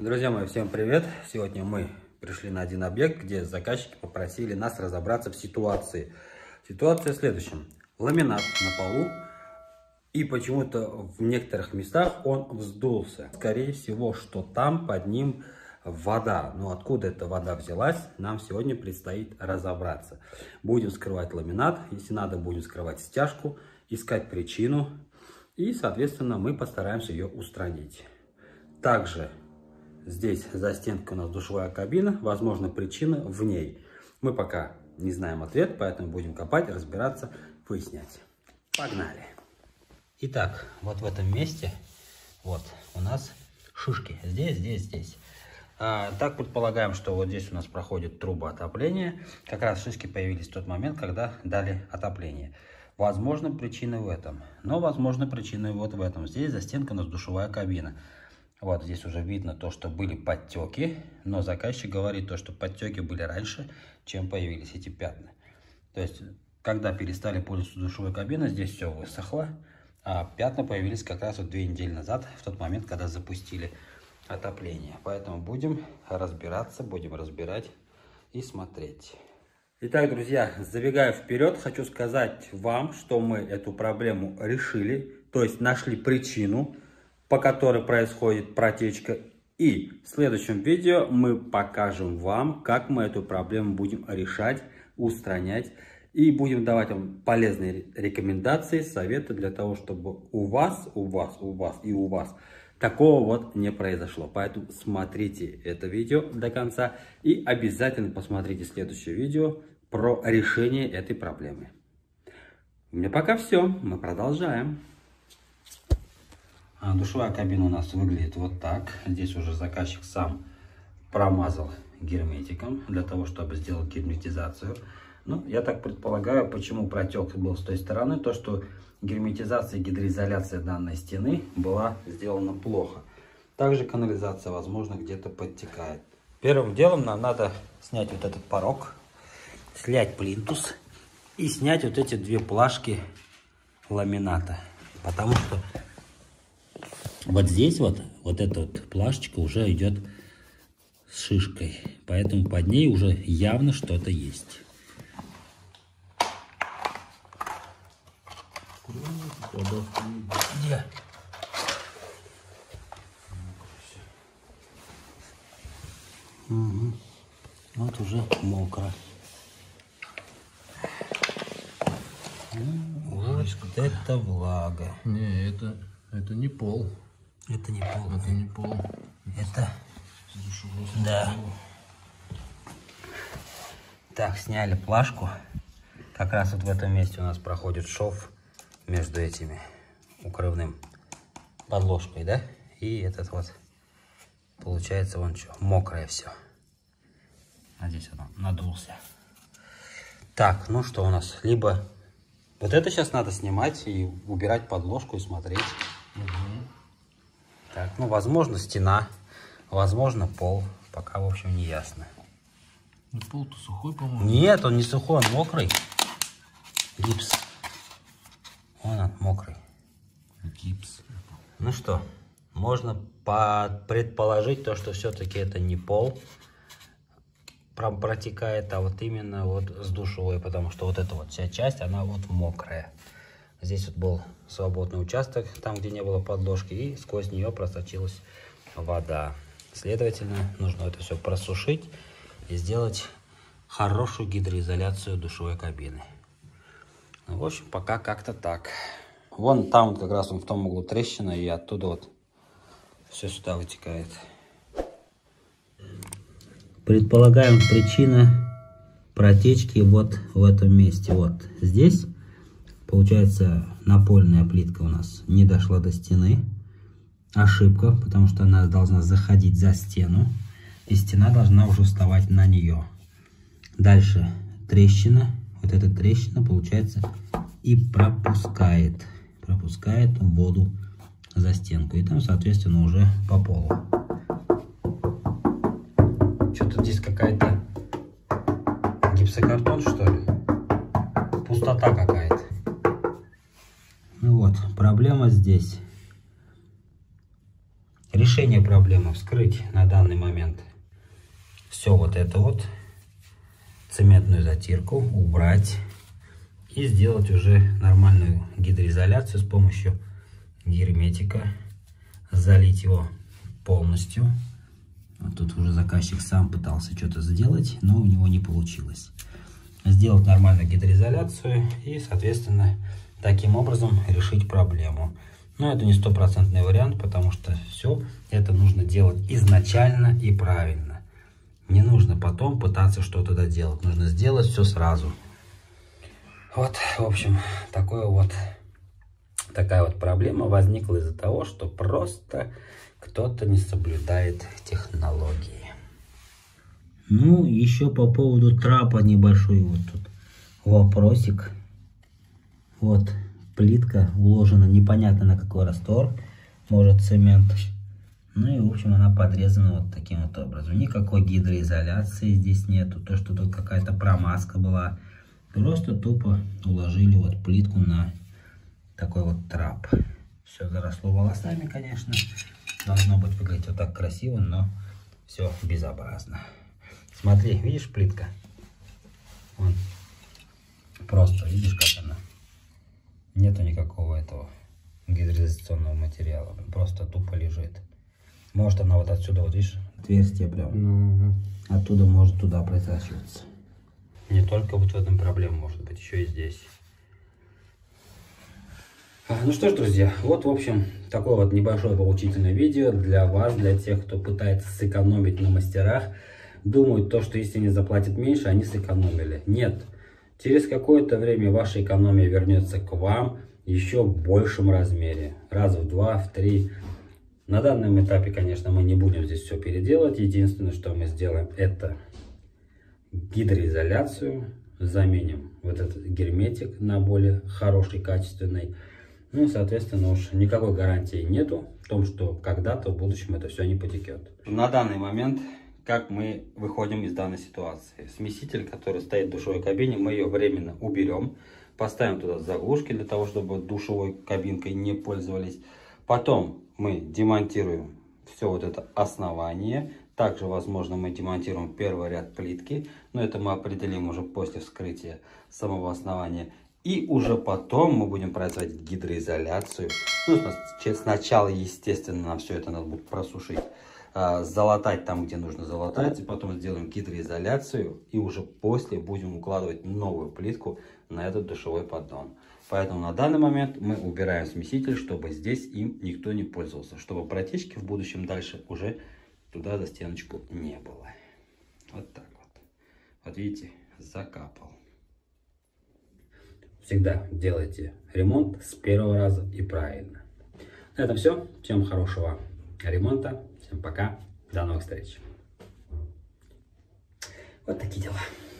Друзья мои, всем привет! Сегодня мы пришли на один объект, где заказчики попросили нас разобраться в ситуации. Ситуация в следующем. Ламинат на полу, и почему-то в некоторых местах он вздулся. Скорее всего, что там под ним вода. Но откуда эта вода взялась, нам сегодня предстоит разобраться. Будем вскрывать ламинат, если надо, будем вскрывать стяжку, искать причину. И, соответственно, мы постараемся ее устранить. Также здесь за стенкой у нас душевая кабина, возможно, причина в ней. Мы пока не знаем ответ, поэтому будем копать, разбираться, выяснять. Погнали! Итак, вот в этом месте вот у нас шишки. Здесь. Так предполагаем, что вот здесь у нас проходит труба отопления. Как раз шишки появились в тот момент, когда дали отопление. Возможно, причина в этом. Но, возможно, причина вот в этом. Здесь за стенкой у нас душевая кабина. Вот здесь уже видно то, что были подтеки, но заказчик говорит то, что подтеки были раньше, чем появились эти пятна. То есть, когда перестали пользоваться душевой кабиной, здесь все высохло, а пятна появились как раз вот 2 недели назад, в тот момент, когда запустили отопление. Поэтому будем разбираться, будем разбирать и смотреть. Итак, друзья, забегая вперед, хочу сказать вам, что мы эту проблему решили, то есть нашли причину, по которой происходит протечка. И в следующем видео мы покажем вам, как мы эту проблему будем решать, устранять. И будем давать вам полезные рекомендации, советы для того, чтобы у вас такого вот не произошло. Поэтому смотрите это видео до конца и обязательно посмотрите следующее видео про решение этой проблемы. У меня пока все, мы продолжаем. Душевая кабина у нас выглядит вот так. Здесь уже заказчик сам промазал герметиком для того, чтобы сделать герметизацию. Ну, я так предполагаю, почему протек был с той стороны, то что герметизация и гидроизоляция данной стены была сделана плохо. Также канализация, возможно, где-то подтекает. Первым делом нам надо снять вот этот порог, снять плинтус и снять вот эти 2 плашки ламината. Потому что вот здесь вот эта вот плашечка уже идет с шишкой, поэтому под ней уже явно что-то есть. Где? Угу. Вот уже мокро. Вот это влага. Не, это не пол. Это не пол. Это не пол. Это... Да. Так, сняли плашку. Как раз вот в этом месте у нас проходит шов между этими укрывным подложкой, да? И этот вот, получается, вон что, мокрое все. А здесь он надулся. Так, ну что у нас? Либо вот это сейчас надо снимать и убирать подложку и смотреть. Угу. Так, ну, возможно, стена, возможно, пол. Пока, в общем, не ясно. Ну, пол-то сухой, по-моему. Нет, он не сухой, он мокрый. Гипс. Вон он, мокрый. Гипс. Ну что, можно предположить то, что все-таки это не пол протекает, а вот именно вот с душевой, потому что вот эта вот вся часть, она вот мокрая. Здесь вот был свободный участок, там, где не было подложки, и сквозь нее просочилась вода. Следовательно, нужно это все просушить и сделать хорошую гидроизоляцию душевой кабины. Ну, в общем, пока как-то так. Вон там вот как раз в том углу трещина, и оттуда вот все сюда вытекает. Предполагаем, причина протечки вот в этом месте. Вот здесь, получается, напольная плитка у нас не дошла до стены. Ошибка, потому что она должна заходить за стену, и стена должна уже вставать на нее. Дальше трещина. Вот эта трещина, получается, и пропускает воду за стенку. И там, соответственно, уже по полу. Что-то здесь какая-то гипсокартон, что ли? Пустота какая-то. Ну вот, проблема здесь. Решение проблема вскрыть на данный момент все вот это вот, цементную затирку, убрать и сделать уже нормальную гидроизоляцию с помощью герметика, залить его полностью. Вот тут уже заказчик сам пытался что-то сделать, но у него не получилось. Сделать нормальную гидроизоляцию и, соответственно, таким образом решить проблему. Но это не стопроцентный вариант, потому что все это нужно делать изначально и правильно. Не нужно потом пытаться что-то доделать. Нужно сделать все сразу. Вот, в общем, такая вот проблема возникла из-за того, что просто кто-то не соблюдает технологии. Ну, еще по поводу трапа небольшой вот тут вопросик. Вот плитка уложена непонятно на какой раствор, может цемент. Ну и в общем она подрезана вот таким вот образом. Никакой гидроизоляции здесь нету, то что тут какая-то промазка была. Просто тупо уложили вот плитку на такой вот трап. Все заросло волосами, конечно. Должно быть выглядеть вот так красиво, но все безобразно. Смотри, видишь плитка? Вон. Просто видишь, как она? Нету никакого этого гидроизоляционного материала. Просто тупо лежит. Может она вот отсюда, вот видишь, отверстие прям. Оттуда может туда просачиваться. Не только вот в этом проблема, может быть, еще и здесь. Ну что ж, друзья, вот, в общем, такое вот небольшое поучительное видео для вас, для тех, кто пытается сэкономить на мастерах. Думают то, что если они заплатят меньше, они сэкономили. Нет. Через какое-то время ваша экономия вернется к вам еще в большем размере. Раз в 2, в 3. На данном этапе, конечно, мы не будем здесь все переделать. Единственное, что мы сделаем, это гидроизоляцию. Заменим вот этот герметик на более хороший, качественный. Ну и, соответственно, уж никакой гарантии нету в том, что когда-то в будущем это все не потекет. На данный момент, как мы выходим из данной ситуации? Смеситель, который стоит в душевой кабине, мы ее временно уберем. Поставим туда заглушки для того, чтобы душевой кабинкой не пользовались. Потом мы демонтируем все вот это основание. Также, возможно, мы демонтируем первый ряд плитки. Но это мы определим уже после вскрытия самого основания. И уже потом мы будем производить гидроизоляцию. Ну, сначала, естественно, нам все это надо будет просушить, залатать там, где нужно залатать. И потом сделаем гидроизоляцию. И уже после будем укладывать новую плитку на этот душевой поддон. Поэтому на данный момент мы убираем смеситель, чтобы здесь им никто не пользовался. Чтобы протечки в будущем дальше уже туда за стеночку не было. Вот так вот. Вот видите, закапал. Всегда делайте ремонт с первого раза и правильно. На этом все. Всем хорошего ремонта. Всем пока. До новых встреч. Вот такие дела.